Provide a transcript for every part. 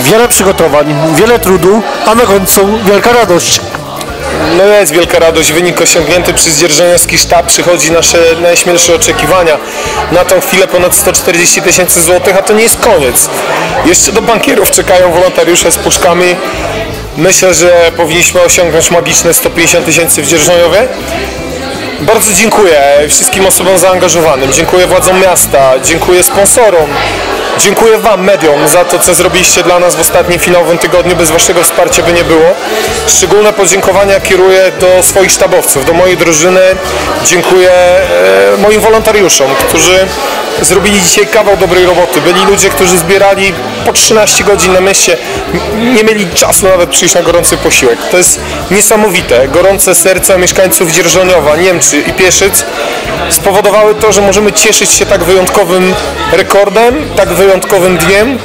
Wiele przygotowań, wiele trudu, a na końcu wielka radość. No jest wielka radość, wynik osiągnięty przez dzierżoniowski sztab przychodzi nasze najśmielsze oczekiwania. Na tą chwilę ponad 140 000 złotych, a to nie jest koniec. Jeszcze do bankierów czekają wolontariusze z puszkami. Myślę, że powinniśmy osiągnąć magiczne 150 000 w Dzierżoniowie. Bardzo dziękuję wszystkim osobom zaangażowanym, dziękuję władzom miasta, dziękuję sponsorom, dziękuję Wam, mediom, za to, co zrobiliście dla nas w ostatnim finałowym tygodniu. Bez Waszego wsparcia by nie było. Szczególne podziękowania kieruję do swoich sztabowców, do mojej drużyny. Dziękuję moim wolontariuszom, którzy zrobili dzisiaj kawał dobrej roboty. Byli ludzie, którzy zbierali po 13 godzin na mieście, nie mieli czasu nawet przyjść na gorący posiłek. To jest niesamowite. Gorące serca mieszkańców Dzierżoniowa, Niemczy i Pieszyc spowodowały to, że możemy cieszyć się tak wyjątkowym rekordem, tak wyjątkowym dniem.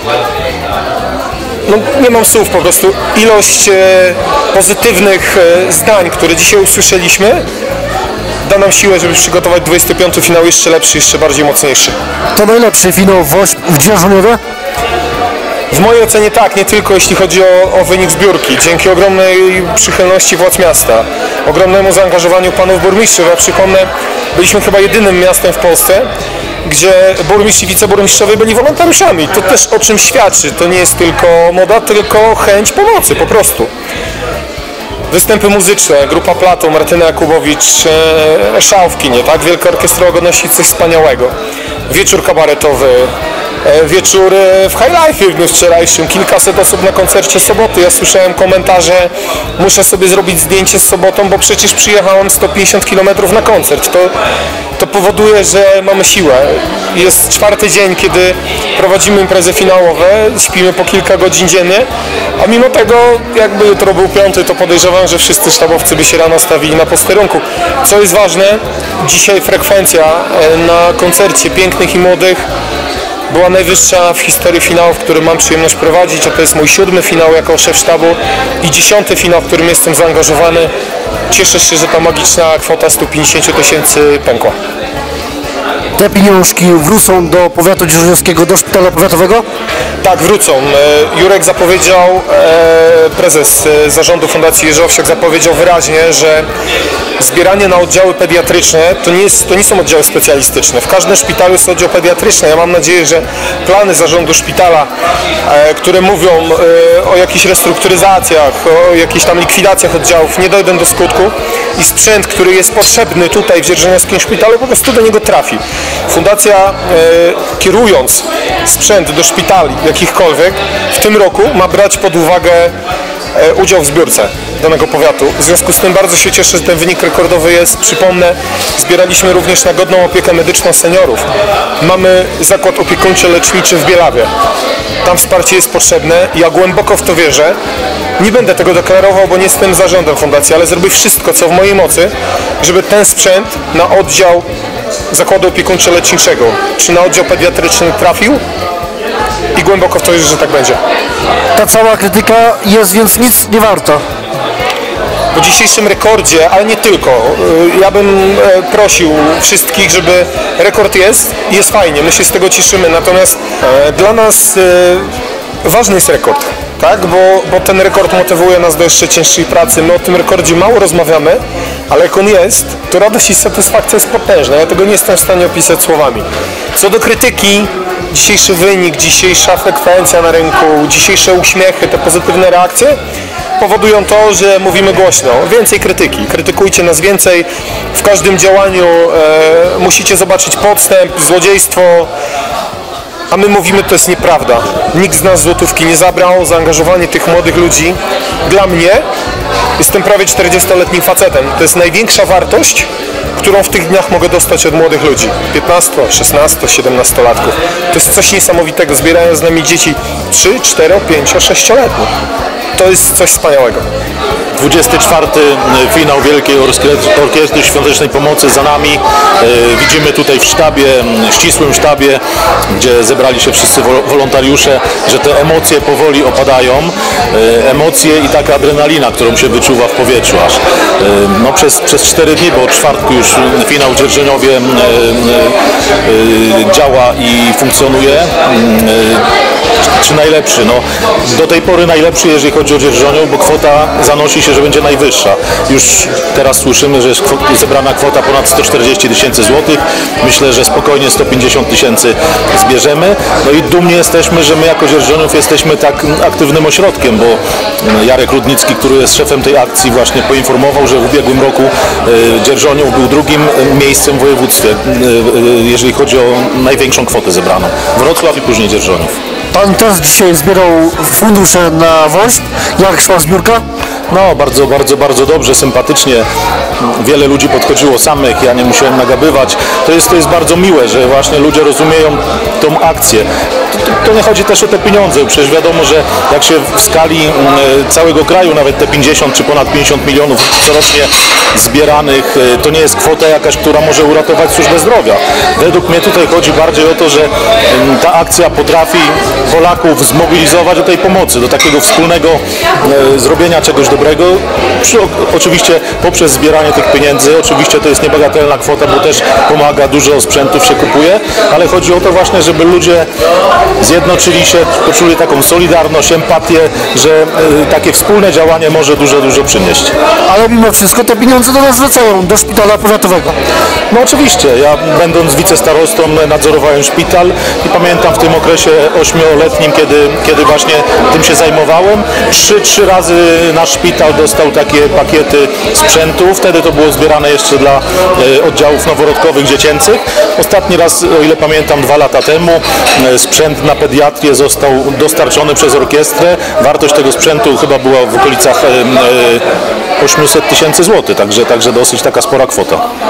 No, nie mam słów, po prostu ilość pozytywnych zdań, które dzisiaj usłyszeliśmy, da nam siłę, żeby przygotować 25. finał jeszcze lepszy, jeszcze bardziej mocniejszy. To najlepszy finał w Dzierżoniowie? W mojej ocenie tak, nie tylko jeśli chodzi o wynik zbiórki. Dzięki ogromnej przychylności władz miasta, ogromnemu zaangażowaniu panów burmistrzów. Ja przypomnę, byliśmy chyba jedynym miastem w Polsce, gdzie burmistrz i wiceburmistrzowie byli wolontariuszami. To też o czym świadczy. To nie jest tylko moda, tylko chęć pomocy po prostu. Występy muzyczne, grupa Plato, Martyna Jakubowicz, Szał w kinie, tak? Wielka Orkiestra Ogonosi, coś wspaniałego. Wieczór kabaretowy, wieczór w High Life w dniu wczorajszym, kilkaset osób na koncercie Soboty. Ja słyszałem komentarze, muszę sobie zrobić zdjęcie z Sobotą, bo przecież przyjechałem 150 km na koncert. To powoduje, że mamy siłę. Jest czwarty dzień, kiedy prowadzimy imprezy finałowe, śpimy po kilka godzin dziennie, a mimo tego, jakby jutro był piąty, to podejrzewam, że wszyscy sztabowcy by się rano stawili na posterunku. Co jest ważne, dzisiaj frekwencja na koncercie Pięknych i Młodych była najwyższa w historii finałów, który mam przyjemność prowadzić, a to jest mój 7. finał jako szef sztabu i 10. finał, w którym jestem zaangażowany. Cieszę się, że ta magiczna kwota 150 000 pękła. Te pieniążki wrócą do powiatu dzierżoniowskiego, do szpitala powiatowego? Tak, wrócą. Jurek zapowiedział, prezes zarządu Fundacji Jerzy Owsiak zapowiedział wyraźnie, że zbieranie na oddziały pediatryczne to nie są oddziały specjalistyczne. W każdym szpitalu jest oddział pediatryczny. Ja mam nadzieję, że plany zarządu szpitala, które mówią o jakichś restrukturyzacjach, o jakichś tam likwidacjach oddziałów, nie dojdą do skutku i sprzęt, który jest potrzebny tutaj w dzierżoniowskim szpitalu, po prostu do niego trafi. Fundacja, kierując sprzęt do szpitali jakichkolwiek, w tym roku ma brać pod uwagę udział w zbiórce danego powiatu. W związku z tym bardzo się cieszę, że ten wynik rekordowy jest. Przypomnę, zbieraliśmy również na godną opiekę medyczną seniorów. Mamy zakład opiekuńczo-leczniczy w Bielawie. Tam wsparcie jest potrzebne. Ja głęboko w to wierzę. Nie będę tego deklarował, bo nie jestem zarządem fundacji, ale zrobię wszystko, co w mojej mocy, żeby ten sprzęt na oddział zakładu opiekuńczo-leczniczego czy na oddział pediatryczny trafił i głęboko w to wierzę, że tak będzie. Ta cała krytyka jest więc nic nie warta. Po dzisiejszym rekordzie, ale nie tylko, ja bym prosił wszystkich, żeby rekord jest fajnie, my się z tego cieszymy, natomiast dla nas ważny jest rekord, tak? Bo ten rekord motywuje nas do jeszcze cięższej pracy. My o tym rekordzie mało rozmawiamy, ale jak on jest, to radość i satysfakcja jest potężna. Ja tego nie jestem w stanie opisać słowami. Co do krytyki, dzisiejszy wynik, dzisiejsza frekwencja na rynku, dzisiejsze uśmiechy, te pozytywne reakcje powodują to, że mówimy głośno. Więcej krytyki. Krytykujcie nas więcej. W każdym działaniu musicie zobaczyć podstęp, złodziejstwo. A my mówimy, to jest nieprawda. Nikt z nas złotówki nie zabrał. Zaangażowanie tych młodych ludzi dla mnie, jestem prawie 40-letnim facetem. To jest największa wartość, którą w tych dniach mogę dostać od młodych ludzi. 15, 16, 17-latków. To jest coś niesamowitego. Zbierają z nami dzieci 3, 4, 5, 6-letnie. To jest coś wspaniałego. 24. finał Wielkiej Orkiestry Świątecznej Pomocy za nami. Widzimy tutaj w sztabie, ścisłym sztabie, gdzie zebrali się wszyscy wolontariusze, że te emocje powoli opadają. Emocje i taka adrenalina, którą się wyczuwa w powietrzu aż. No przez 4 dni, bo od czwartku już finał w Dzierżoniowie działa i funkcjonuje. czy najlepszy. No, do tej pory najlepszy, jeżeli chodzi o Dzierżoniów, bo kwota zanosi się, że będzie najwyższa. Już teraz słyszymy, że jest zebrana kwota ponad 140 tysięcy złotych. Myślę, że spokojnie 150 tysięcy zbierzemy. No i dumni jesteśmy, że my jako Dzierżoniów jesteśmy tak aktywnym ośrodkiem, bo Jarek Rudnicki, który jest szefem tej akcji, właśnie poinformował, że w ubiegłym roku Dzierżoniów był drugim miejscem w województwie, jeżeli chodzi o największą kwotę zebraną. Wrocław i później Dzierżoniów. Pan też dzisiaj zbierał fundusze na WOŚP. Jak szła zbiórka? No, bardzo dobrze, sympatycznie. Wiele ludzi podchodziło samych, ja nie musiałem nagabywać. To jest bardzo miłe, że właśnie ludzie rozumieją tą akcję. To nie chodzi też o te pieniądze, przecież wiadomo, że jak się w skali całego kraju, nawet te 50 czy ponad 50 milionów corocznie zbieranych, to nie jest kwota jakaś, która może uratować służbę zdrowia. Według mnie tutaj chodzi bardziej o to, że ta akcja potrafi Polaków zmobilizować do tej pomocy, do takiego wspólnego zrobienia czegoś dobrego, oczywiście poprzez zbieranie tych pieniędzy. Oczywiście to jest niebagatelna kwota, bo też pomaga, dużo sprzętów się kupuje, ale chodzi o to właśnie, żeby ludzie zjednoczyli się, poczuli taką solidarność, empatię, że takie wspólne działanie może dużo przynieść. Ale mimo wszystko te pieniądze do nas wracają, do szpitala powiatowego. No oczywiście, ja będąc wicestarostą nadzorowałem szpital i pamiętam w tym okresie 8-letnim, kiedy właśnie tym się zajmowałem, 3 razy nasz szpital dostał takie pakiety sprzętu. Wtedy to było zbierane jeszcze dla oddziałów noworodkowych dziecięcych. Ostatni raz, o ile pamiętam, 2 lata temu sprzęt na pediatrię został dostarczony przez orkiestrę. Wartość tego sprzętu chyba była w okolicach 800 tysięcy złotych, także dosyć taka spora kwota.